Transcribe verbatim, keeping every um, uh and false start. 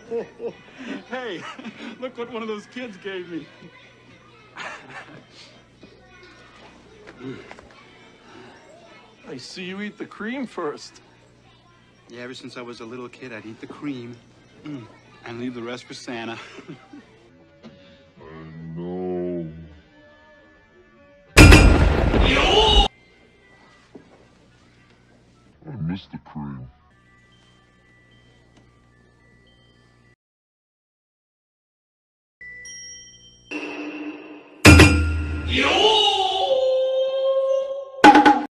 Hey, look what one of those kids gave me. I see you eat the cream first. Yeah, ever since I was a little kid, I'd eat the cream mm. and leave the rest for Santa.